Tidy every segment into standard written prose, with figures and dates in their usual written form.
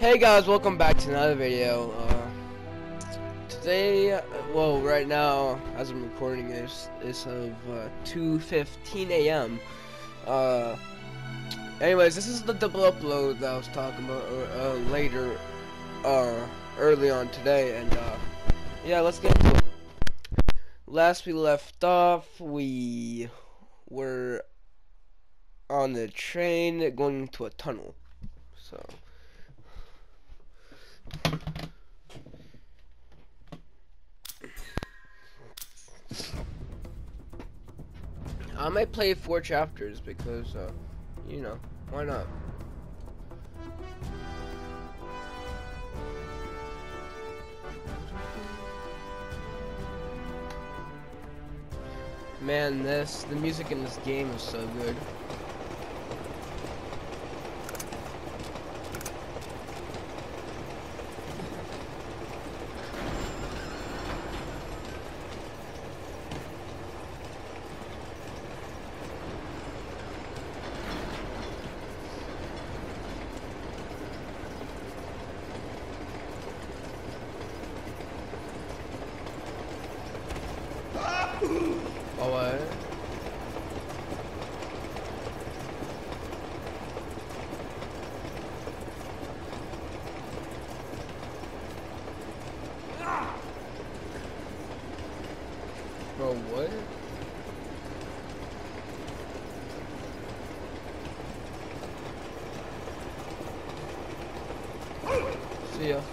Hey guys, welcome back to another video. Today, well, right now, as I'm recording this, it's of 2:15 a.m. Anyways, this is the double upload that I was talking about later, early on today, and yeah, let's get into it. Last we left off, we were on the train going into a tunnel, so. I might play 4 chapters because, you know, why not? Man, the music in this game is so good. Oh, what? Bro, what? See ya.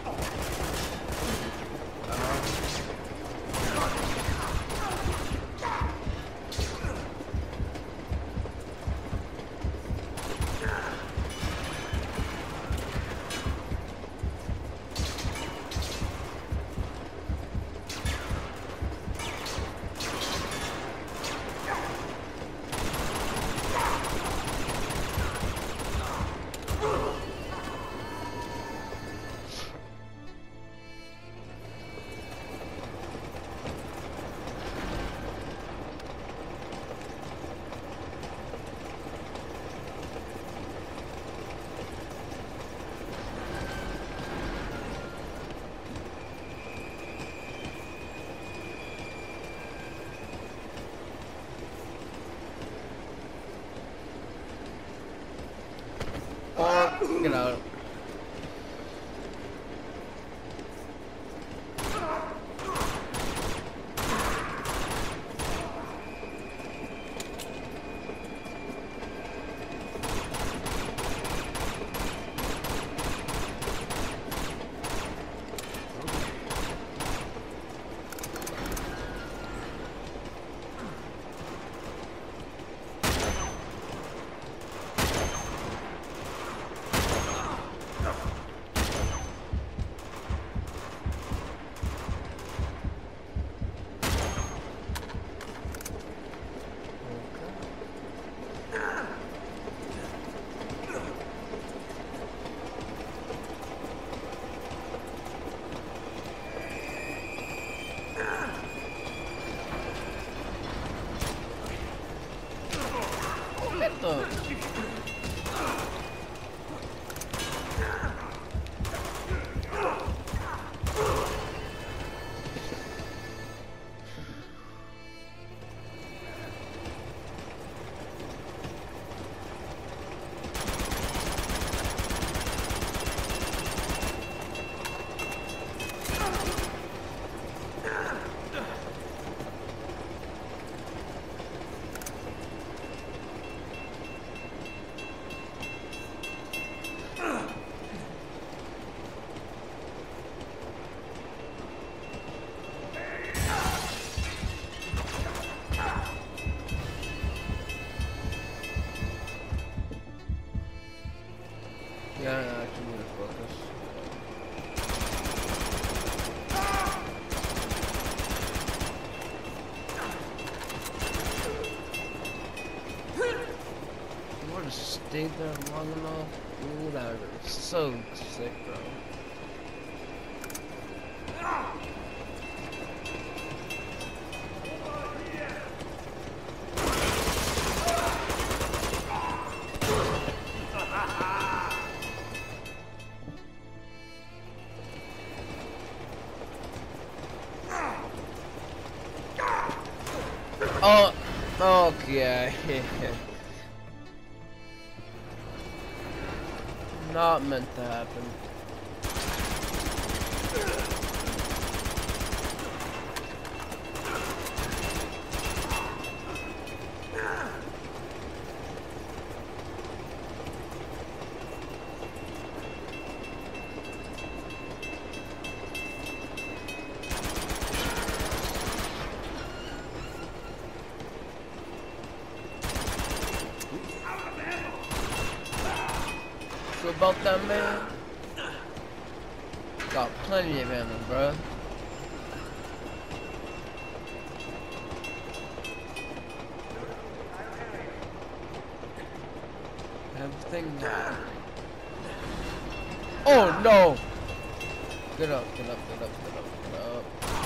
Get out. What the? Yeah, I actually need to focus. You would have stayed there long enough. Ooh, that was so sick, bro. Oh, okay. Not meant to happen. About that, man? Got plenty of ammo, bro. Everything now. Oh no! Get up, get up, get up, get up, get up.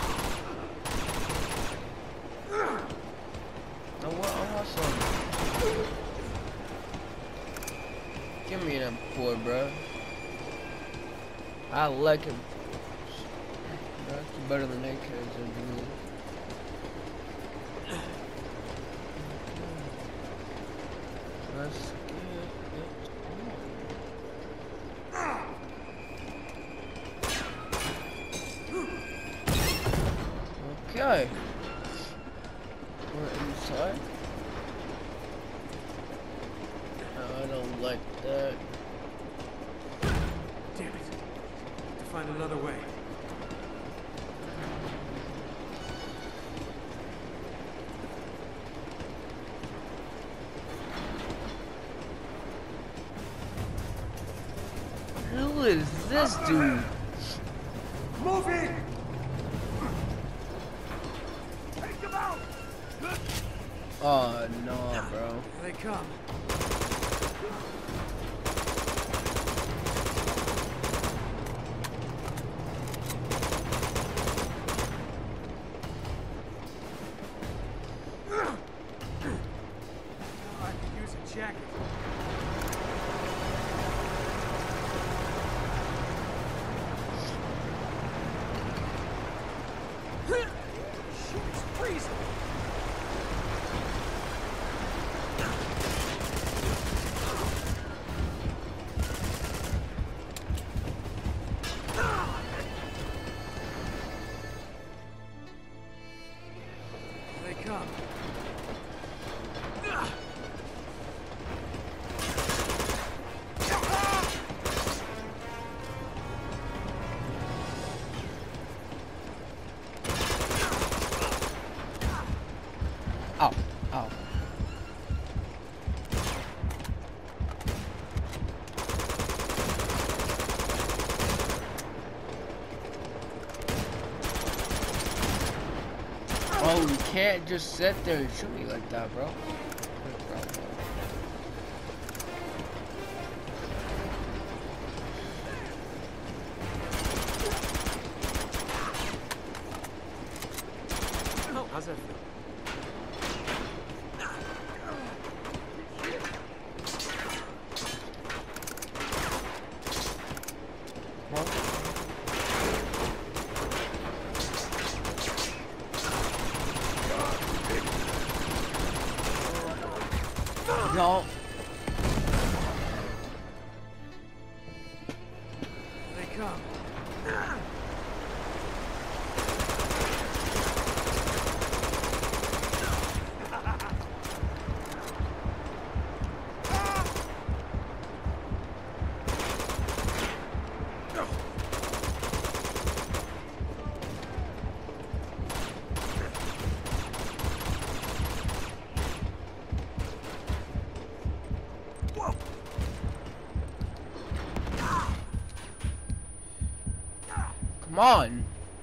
I want some. Give me them poor, bro. I like him. That's better than AKs, I believe. Let's get it. Okay. We're inside. No, I don't like that. Damn it. To find another way. Who is this dude? Moving! Take him out! Oh no, bro. Here they come. I could use a jacket. Shit, it's freezing. Here they come. Ow, ow. Oh, you can't just sit there and shoot me like that, bro. Oh, how's that feel? No. Here they come. Come on.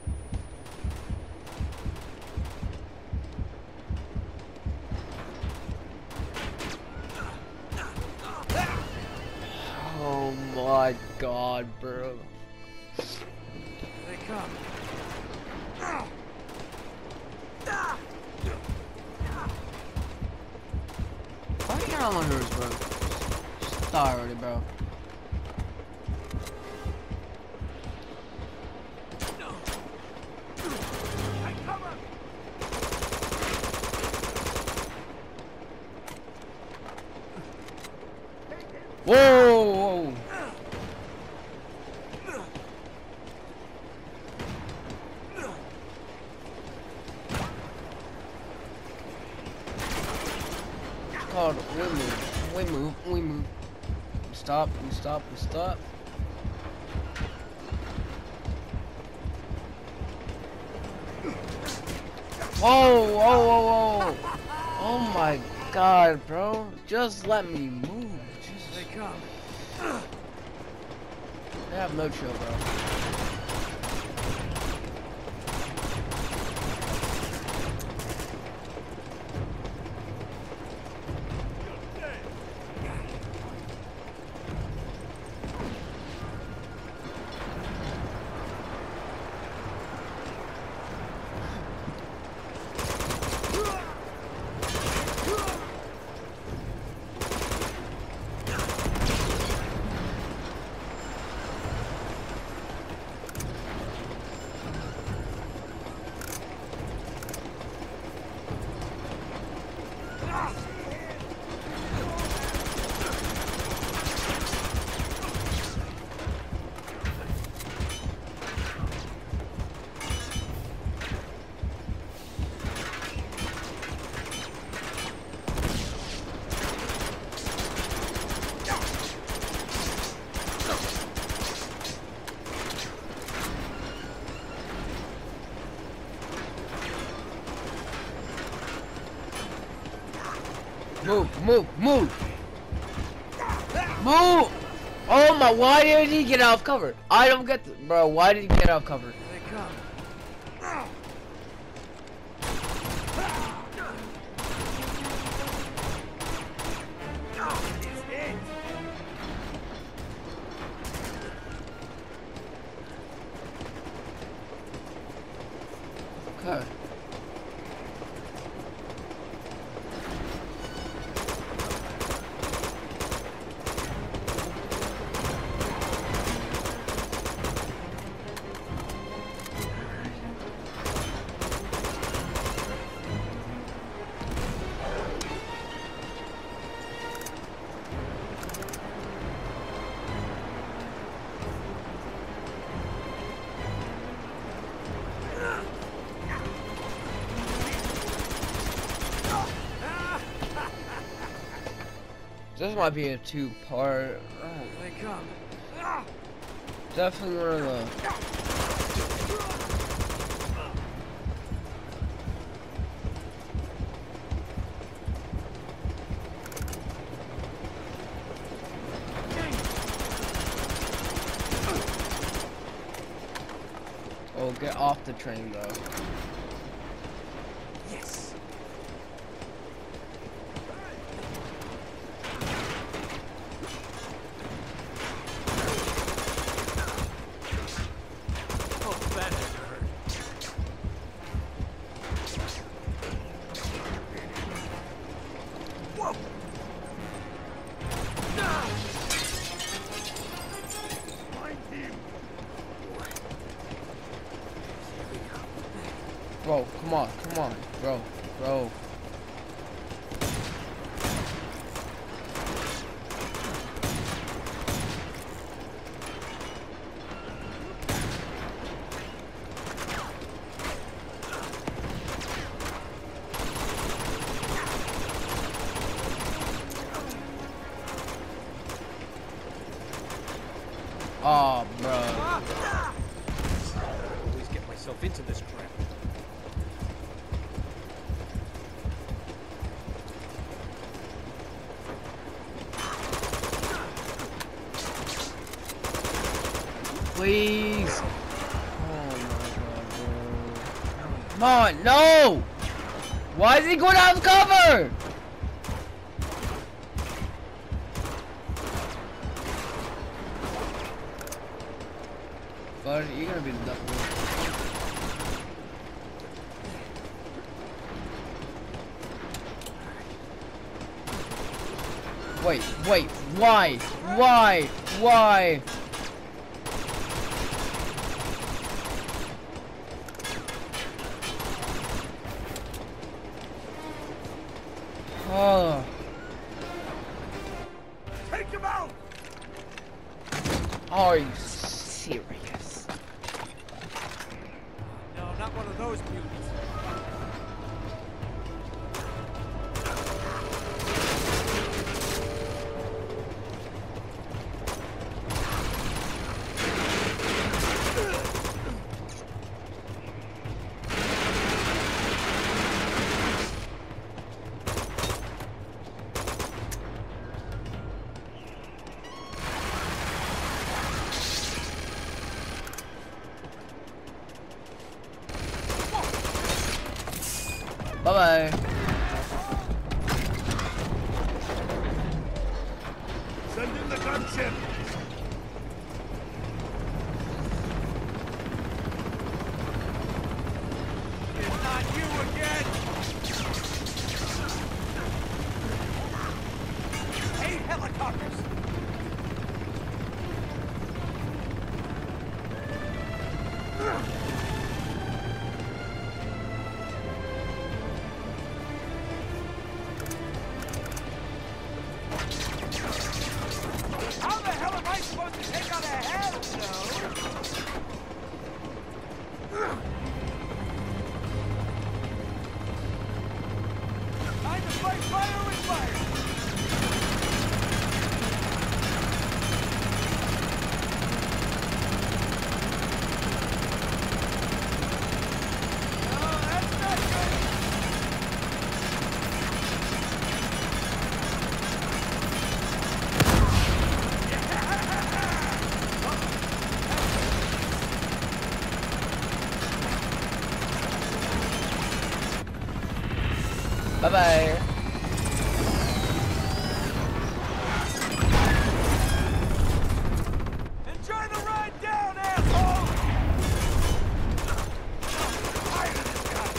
Oh my god, bro. Here they come. Why are you not on yours, bro? Just die already, bro. We move. We move. We stop. We stop. We stop. Whoa! Whoa! Whoa! Whoa! Oh my God, bro! Just let me move. Jesus. They come. They have no chill, bro. Move, move, move! Move! Oh my, why did he get out of cover? I don't get this. Bro, why did he get out of cover? They come. Okay. This might be a two-part. They come. Definitely one of the. Oh, get off the train, though. Yes. Bro, come on, bro. Oh, bro. I always get myself into this crap. Please. Oh my God, bro. Come on, no! Why is he going out of cover? But you're gonna be the double. Wait, why? Oh. Take him out! Are you serious? No, not one of those mutants. Bye-bye. Send in the gunship. It's not you again. 8 helicopters. How the hell am I supposed to take on a head, time to fight fire with fire! No, that's not good! Bye-bye. Enjoy the ride down, asshole! Tired of this guy.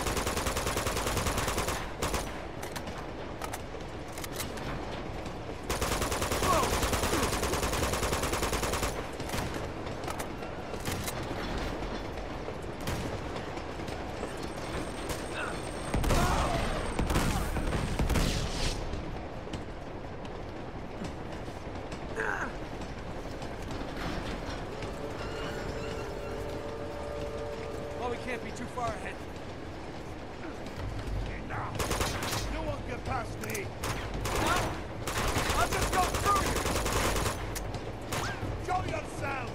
Well, we can't be too far ahead. Okay, now. No one can pass me. Now, I'll just go through you. Show yourself.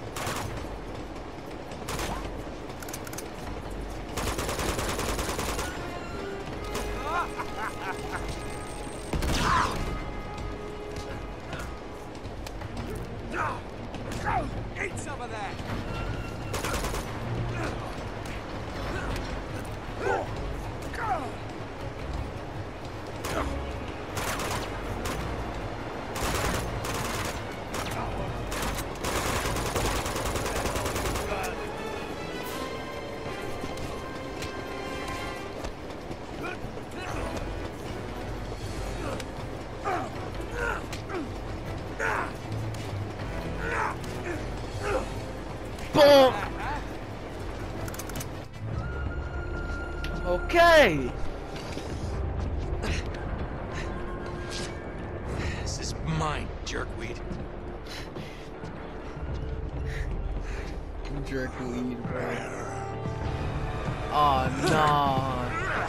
Eat some of that. Boom. Okay. This is mine, jerkweed. Jerkweed, bro. Oh no.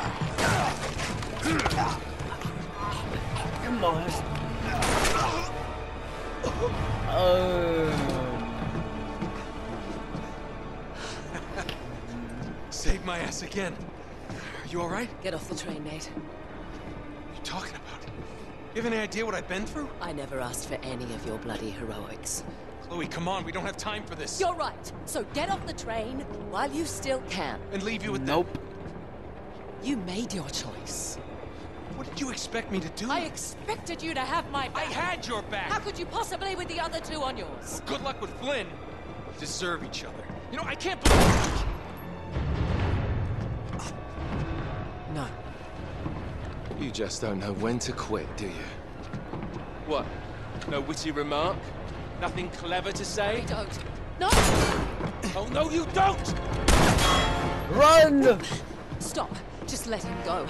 Come on. Saved my ass again. Are you alright? Get off the train, Nate. What are you talking about? You have any idea what I've been through? I never asked for any of your bloody heroics. Chloe, come on, we don't have time for this. You're right. So get off the train while you still can. And leave you with Nope. You made your choice. What did you expect me to do? I expected you to have my I back. had your back! How could you possibly with the other two on yours? Good luck with Flynn. We deserve each other. You know, I can't believe... No. You just don't know when to quit, do you? What? No witty remark? Nothing clever to say? I don't. No! Oh, no, you don't! Run! Stop. Just let him go.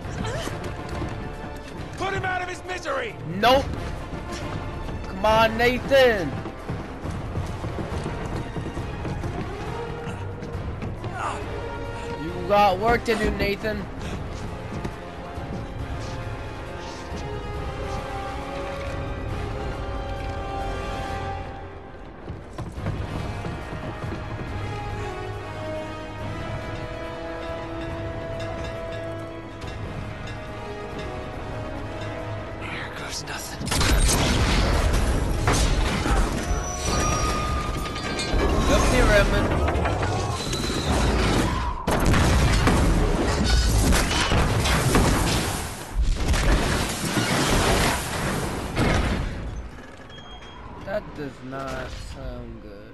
Put him out of his misery! Nope. Come on, Nathan. You got work to do, Nathan. Here goes nothing. Up here, Redmond. not sound good.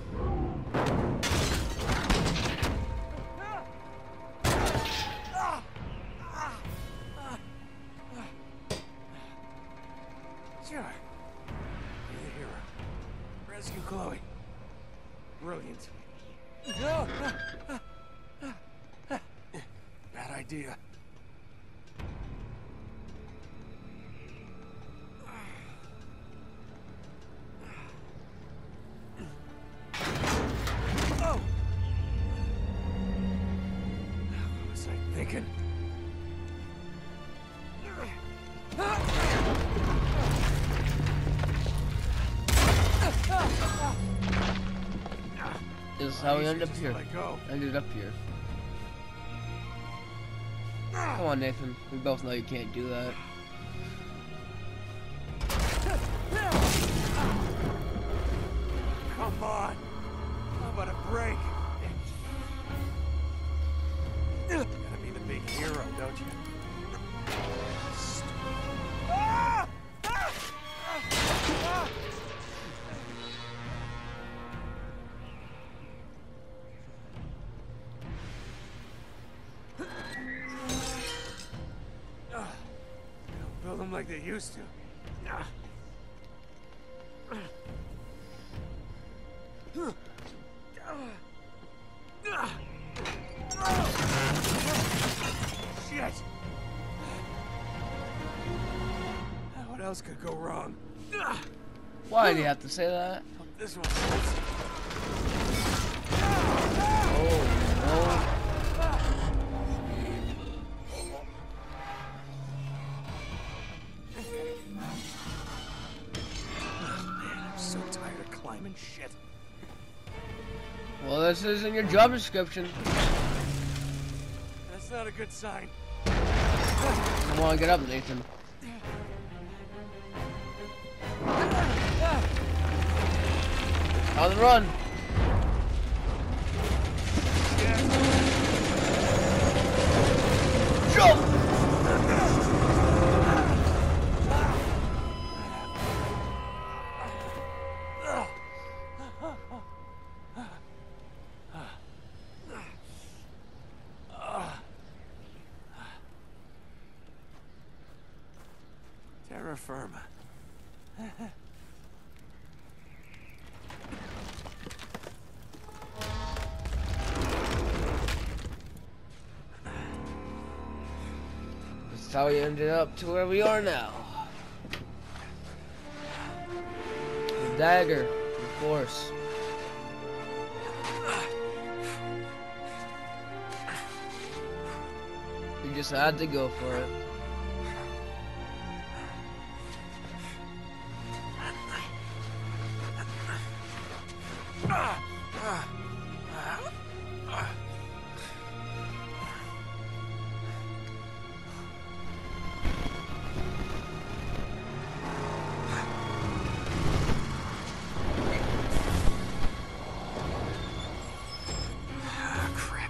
Sure. You're the hero. Rescue Chloe. Brilliant. No! Bad idea. Oh! What was I thinking? This is how we ended up Just here. let go. Ended up here. Come on, Nathan. We both know you can't do that. Come on. How about a break? You gotta be the big hero, don't you? Ah! Ah! Ah! They don't build them like they used to. Shit! What else could go wrong? Why do you have to say that? This one hurts. Oh, Man, I'm so tired of climbing shit. no. Well, this isn't your job description. That's not a good sign. Come on, get up, Nathan. On the run. Jump! Terra firma. That's how we ended up to where we are now. The dagger, of course. We just had to go for it. Crap.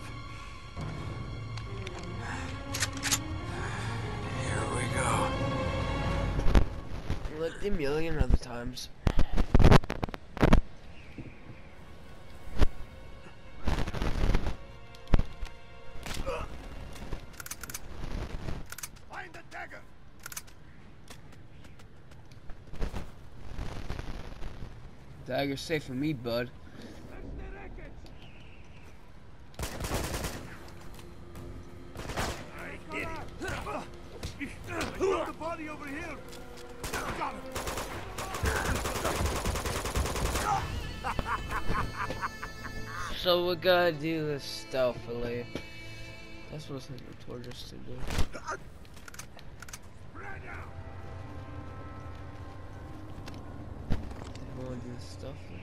Here we go. Like a million other times. Find the dagger. Dagger's safe for me, bud. I did it. Throw the body over here. Got him. So we gotta do this stealthily. That's what Saint told us to do. We wanna do this stealthily.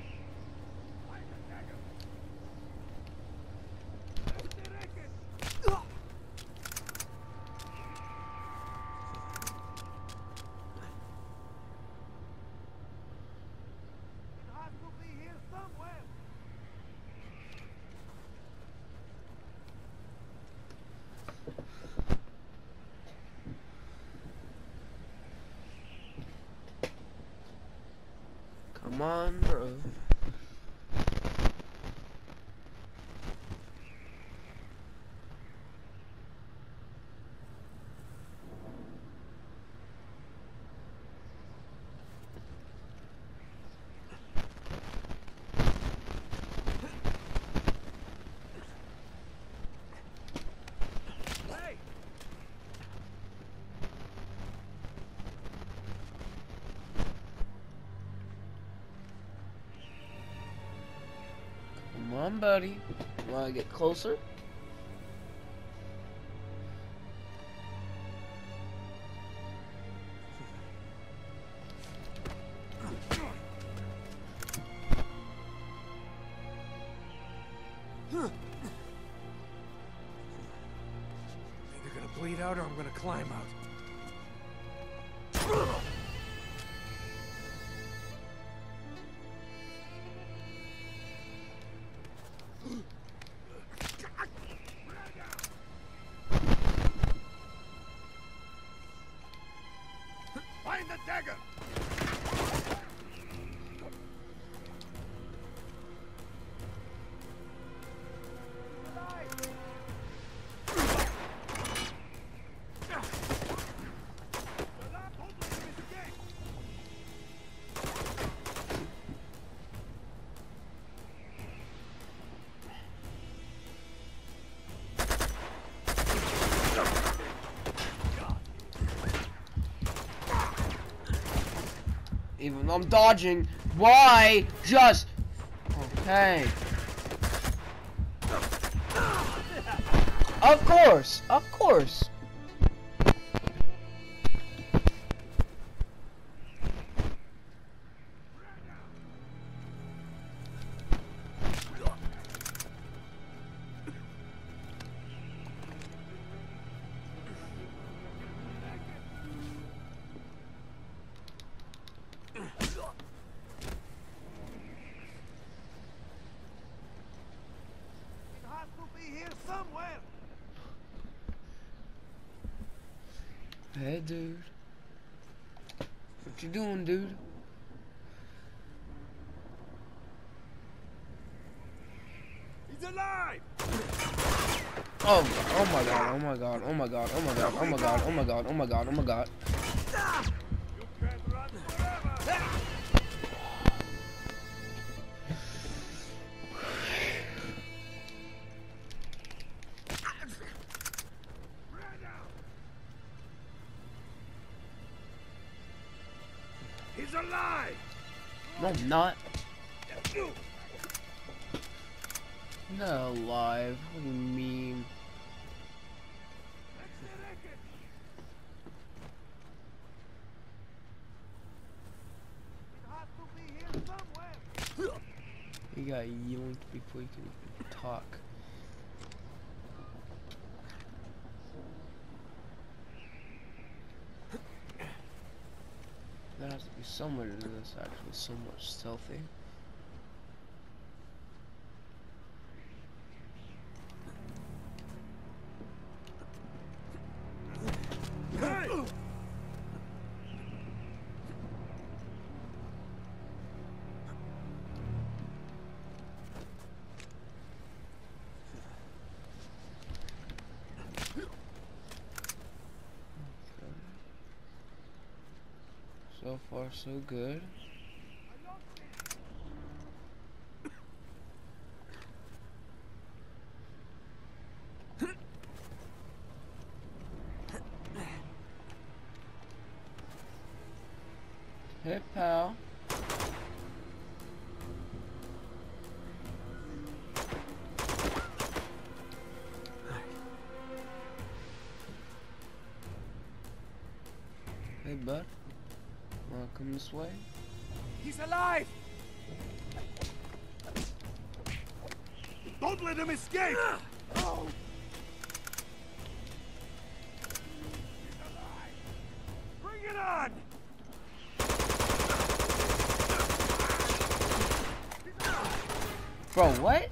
Come on, bro. Come on, buddy. Wanna get closer? Either gonna bleed out or I'm gonna climb out. Find the dagger! Even though I'm dodging, why just... Okay. Of course, of course. Somewhere. Hey, dude. What you doing, dude? He's alive. Oh my god, oh my god, oh my god, oh my god, oh my god, oh my god, oh my god, oh my god. You can't run forever. He's alive! No, I'm not. Not alive. What do you mean? You got yoinked before you can even talk. There has to be somewhere to this actually, somewhat stealthy. So far, so good. Hey, pal. Hey, bud. Wanna come this way? He's alive! Don't let him escape! Oh. He's alive! Bring it on! Bro, what?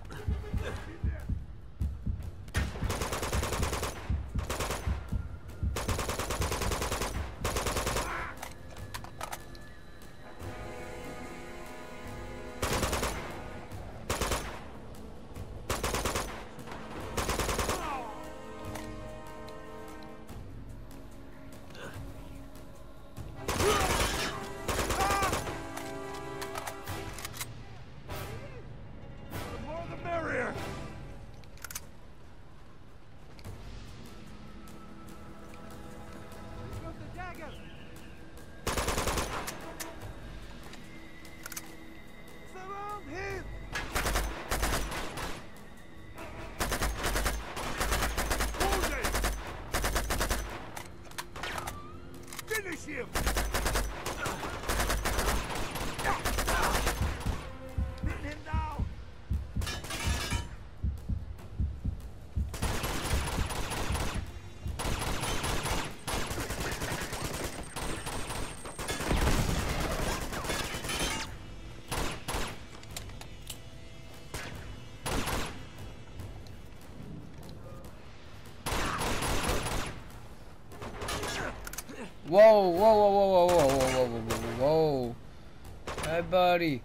Whoa, whoa, whoa, whoa, whoa, whoa, whoa, whoa, whoa, whoa. Hey, buddy.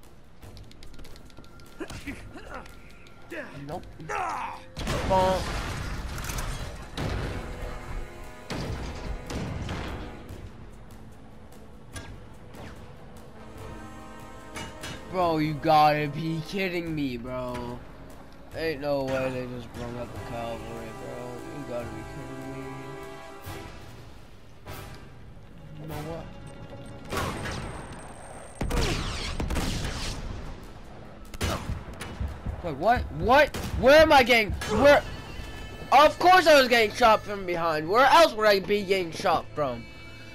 Nope. Bonk. Bro, you gotta be kidding me, bro. Ain't no way they just brought up the cavalry, bro. You gotta be kidding me. You know what? Wait, what? What? Where am I getting? Where? Of course I was getting shot from behind. Where else would I be getting shot from?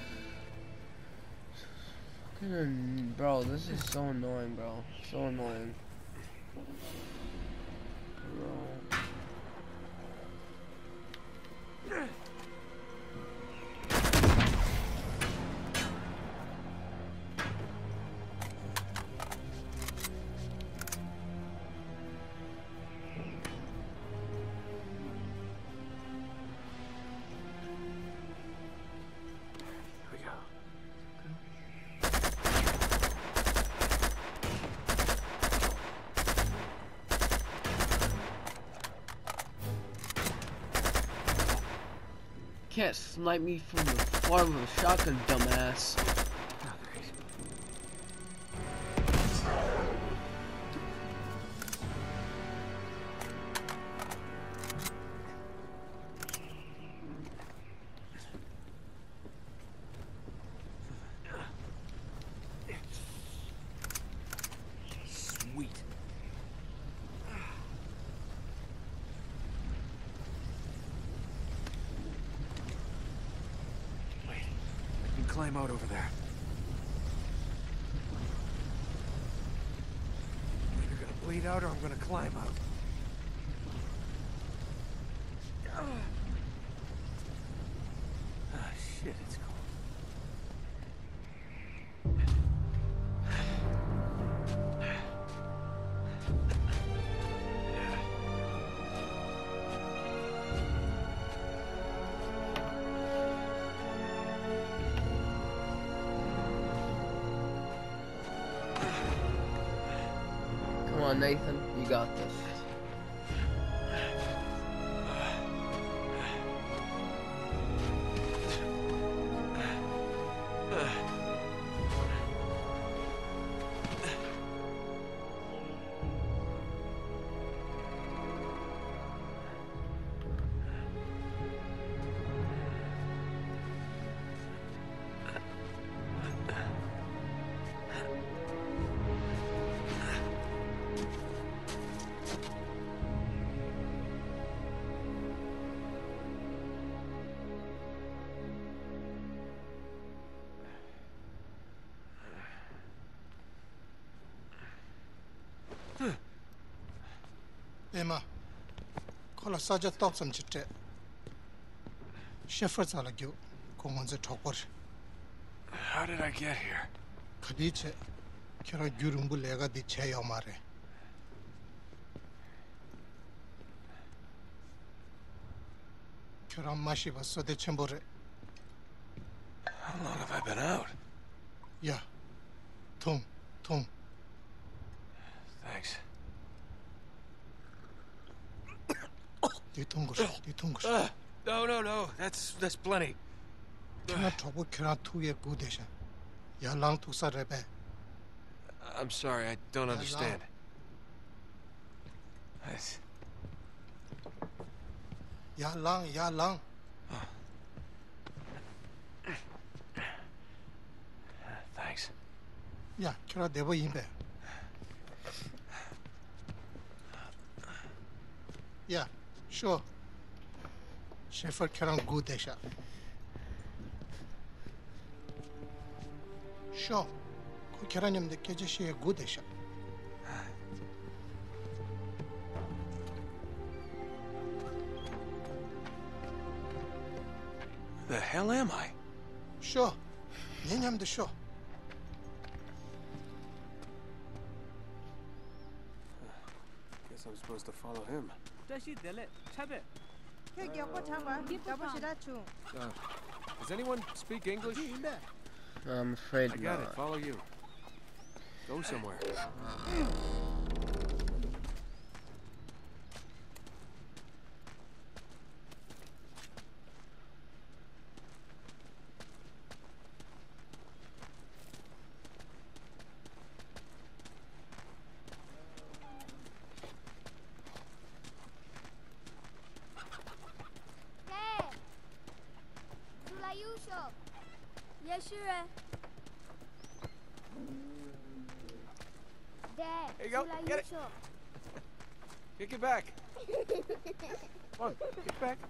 Bro, this is so annoying, bro. So annoying. Bro. Can't snipe me from the far of a shotgun, dumbass. Sweet. Climb out over there. I'm either gonna bleed out or I'm gonna climb out. Ah, shit, it's cold. Come on, Nathan, you got this. Emma, call a Sergeant Thompson Chit. Shepherds are like you, come on the topper. How did I get here? Kadiche, Kira Gurumbu Lega di Chayomare. Kira Mashi was so the Chambore. How long have I been out? Yeah, Tom. Thanks. Ditungus. No. That's plenty. Kira trouble Kira 2 year good desha. Ya lang to sa rebe. I'm sorry, I don't understand. Ya lang. Thanks. Yeah, Kira debo imbe. Yeah, sure. Shepherd Kira good desha. Sure. Kiranim de kejeshi good desha. The hell am I? Sure. Ninyam the show. Guess I'm supposed to follow him. Tashi dele, chabe. Kyo gyakpo chamba, gyakpo shida chu. Does anyone speak English? I'm afraid I got it. not. Follow you. Go somewhere. Dad! Sulayusho! Yeshua! Dad! Here you go. Get it. Sulayusho! Kick it back. Come on, kick back.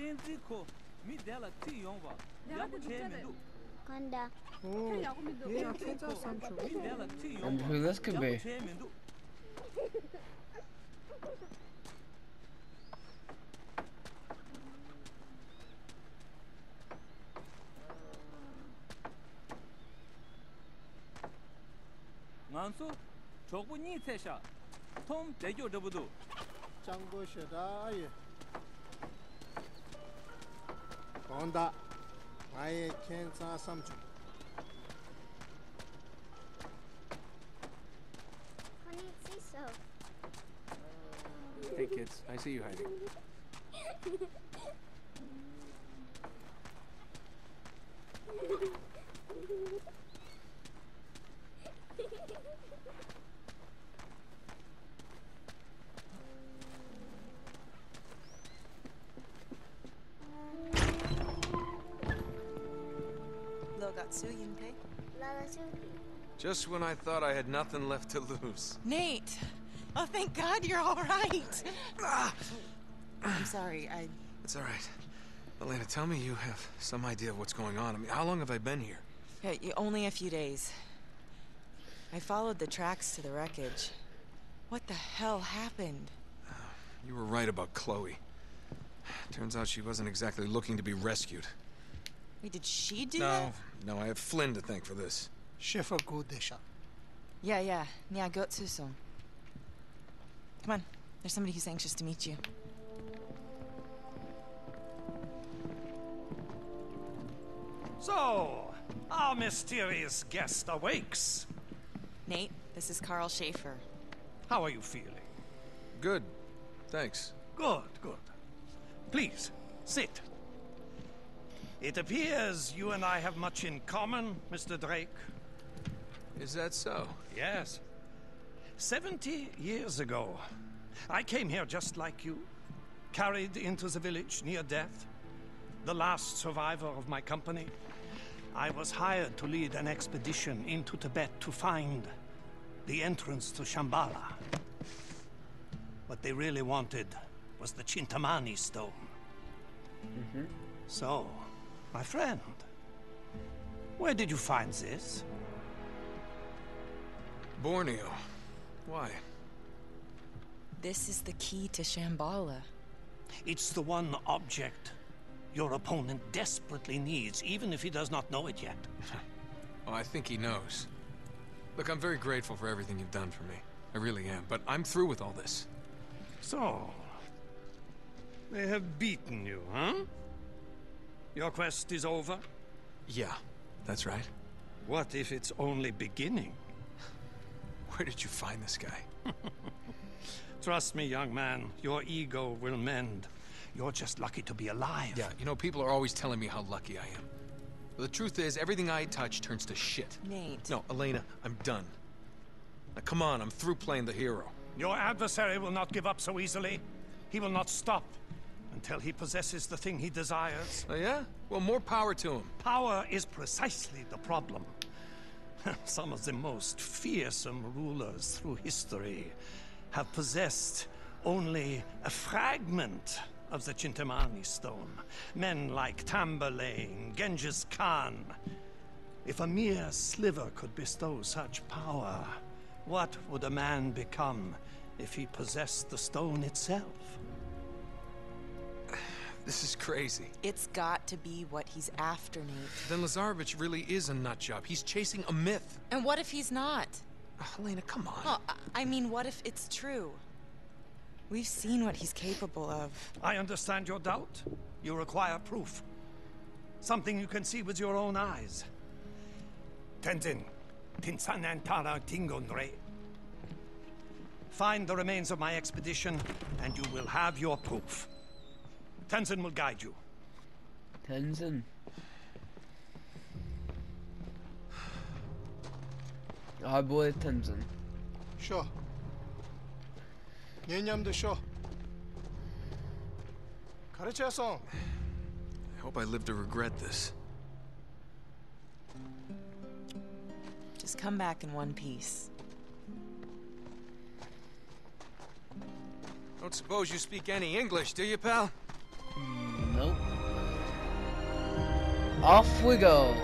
Kanda. And who this could be? ngansu chokbu ni tesha tom degyo debudu 짱구 셔다 아예. 온다. 아예 캔사 삼주. Konnichiwa. Hey, kids. I see you hiding. Logatsu Yunpei. Lalasuki. Just when I thought I had nothing left to lose. Nate! Oh, thank God you're all right. I'm sorry, It's all right. Elena, tell me you have some idea of what's going on. I mean, how long have I been here? Only a few days. I followed the tracks to the wreckage. What the hell happened? You were right about Chloe. Turns out she wasn't exactly looking to be rescued. Wait, did she do that? No, I have Flynn to thank for this. 셰프 구대샤. Yeah. Nyagotsu-song. Come on. There's somebody who's anxious to meet you. So, our mysterious guest awakes. Nate, this is Carl Schaefer. How are you feeling? Good. Thanks. Good. Please, sit. It appears you and I have much in common, Mr. Drake. Is that so? Yes. 70 years ago, I came here just like you, carried into the village near death, the last survivor of my company. I was hired to lead an expedition into Tibet to find the entrance to Shambhala. What they really wanted was the Chintamani stone. So, my friend, where did you find this? Borneo. Why? This is the key to Shambhala. It's the one object your opponent desperately needs, even if he does not know it yet. Oh, I think he knows. Look, I'm very grateful for everything you've done for me. I really am, but I'm through with all this. So, they have beaten you, huh? Your quest is over? Yeah, that's right. What if it's only beginning? Where did you find this guy? Trust me, young man, your ego will mend. You're just lucky to be alive. Yeah, you know, people are always telling me how lucky I am. But the truth is, everything I touch turns to shit. Nate. No, Elena, I'm done. Now, come on, I'm through playing the hero. Your adversary will not give up so easily. He will not stop until he possesses the thing he desires. Oh, yeah? Well, more power to him. Power is precisely the problem. Some of the most fearsome rulers through history have possessed only a fragment of the Chintamani stone. Men like Tamburlaine, Genghis Khan. If a mere sliver could bestow such power, what would a man become if he possessed the stone itself? This is crazy. It's got to be what he's after, Nate. Then Lazarevich really is a nut job. He's chasing a myth. And what if he's not? Elena, come on. Oh, I mean, what if it's true? We've seen what he's capable of. I understand your doubt. You require proof. Something you can see with your own eyes. Tenzin, Tinsanantara Tingonre. Find the remains of my expedition, and you will have your proof. Tenzin will guide you. Tenzin. Our boy Tenzin. Sure. Nyenyamdo sure. 가르쳐서. I hope I live to regret this. Just come back in one piece. Don't suppose you speak any English, do you, pal? Nope. Off we go.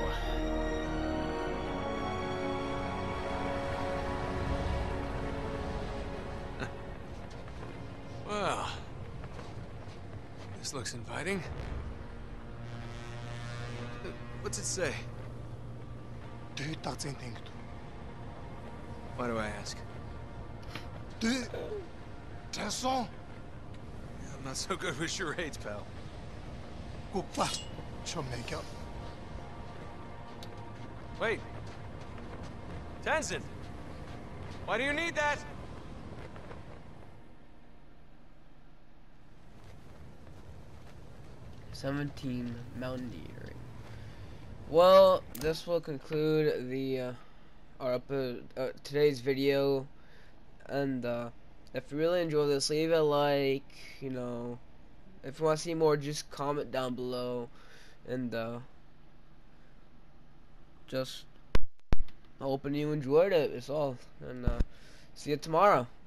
Well, this looks inviting. What's it say? Why do I ask? 됐어. I'm not so good with charades, pal. 꼭 봐. 좀 내겨. Wait. Tenzin! Why do you need that? "17 Mountaineering." Well, this will conclude the today's video, and if you really enjoyed this, leave a like. You know, if you want to see more, just comment down below, and just hoping you enjoyed it. It's all, and see you tomorrow.